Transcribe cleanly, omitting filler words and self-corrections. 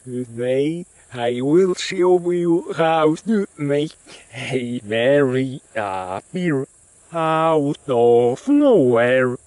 Today I will show you how to make a very beer out of nowhere.